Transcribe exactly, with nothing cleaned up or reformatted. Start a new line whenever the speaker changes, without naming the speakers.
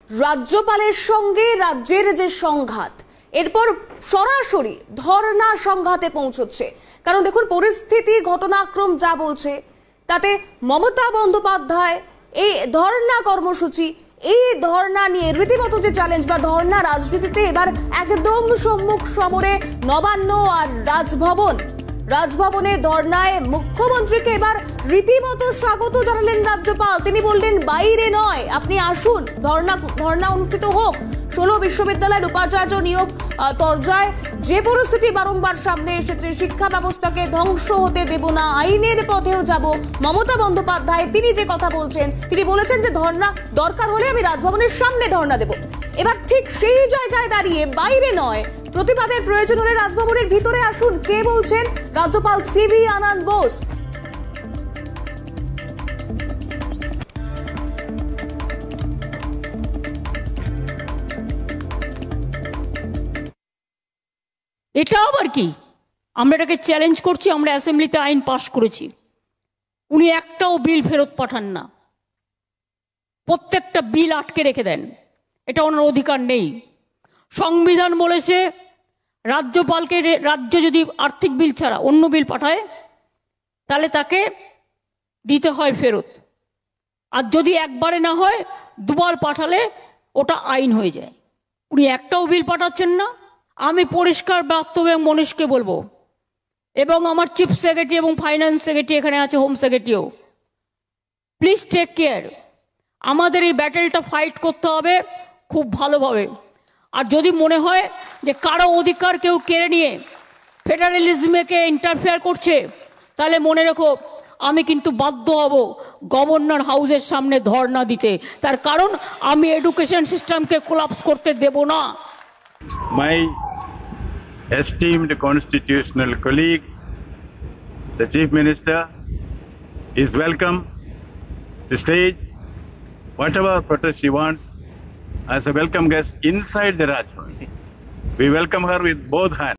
রাজ্যপালের সঙ্গে রাজ্যের যে সংঘাত, এরপর সরাসরি ধর্ণা সংঘাতে পৌঁছচ্ছে। কারণ দেখুন পরিস্থিতি, ঘটনাক্রম যা বলছে তাতে মমতা বন্দ্যোপাধ্যায় এই ধর্ণা কর্মসূচি, এই ধর্ণা নিয়ে রীতিমতো যে চ্যালেঞ্জ বা ধর্ণা রাজনীতিতে এবার একদম সম্মুখ সমরে নবান্ন আর রাজভবন। রাজভবনে ধর্ণায় মুখ্যমন্ত্রীকে এবার রীতিমতো স্বাগত জানালেন রাজ্যপাল। তিনি বললেন বাইরে নয়, আপনি আসুন, ধর্ণা ধর্ণা অনুষ্ঠিত হোক। ষোলো বিশ্ববিদ্যালয়ের উপাচার্য নিয়োগ তরজায় যে পরিস্থিতি বারংবার সামনে এসেছে, শিক্ষা ব্যবস্থাকে ধ্বংস হতে দেব না, আইনের পথেও যাব, মমতা বন্দ্যোপাধ্যায় তিনি যে কথা বলছেন, তিনি বলেছেন যে ধর্ণা দরকার হলে আমি রাজভবনের সামনে ধর্ণা দেব। এবার ঠিক সেই জায়গায় দাঁড়িয়ে বাইরে নয়, প্রতিবাদের প্রয়োজন হলে রাজভবনের ভিতরে আসুন, কে বলছেন? রাজ্যপাল সিভি আনন্দ বোস।
এটা আবার কি? আমরা এটাকে চ্যালেঞ্জ করছি। আমরা অ্যাসেম্বলিতে আইন পাশ করেছি, উনি একটাও বিল ফেরত পাঠান না, প্রত্যেকটা বিল আটকে রেখে দেন। এটা ওনার অধিকার নেই। সংবিধান বলেছে রাজ্যপালকে রাজ্য যদি আর্থিক বিল ছাড়া অন্য বিল পাঠায় তাহলে তাকে দিতে হয় ফেরত, আর যদি একবারে না হয় দুবার পাঠালে ওটা আইন হয়ে যায়। উনি একটাও বিল পাঠাচ্ছেন না। আমি পরিষ্কার বাস্তবে মনীষকে বলবো, এবং আমার চিফ সেক্রেটারি এবং ফাইন্যান্স সেক্রেটারি এখানে আছে, হোম সেক্রেটারিও, প্লিজ টেক কেয়ার। আমাদের এই ব্যাটেলটা ফাইট করতে হবে খুব ভালোভাবে। আর যদি মনে হয় যে কারো অধিকার কেউ কেড়ে নিয়ে ফেডারেলিজমকে ইন্টারফেয়ার করছে, তাহলে মনে রেখো আমি কিন্তু বাধ্য হব গভর্নর হাউসের সামনে ধর্ণা দিতে। তার কারণ আমি এডুকেশন সিস্টেমকে কোলাপস করতে দেব না।
My esteemed constitutional colleague, the Chief Minister, is welcome to stage whatever protest she wants as a welcome guest inside the Rajbhavan. We welcome her with both hands.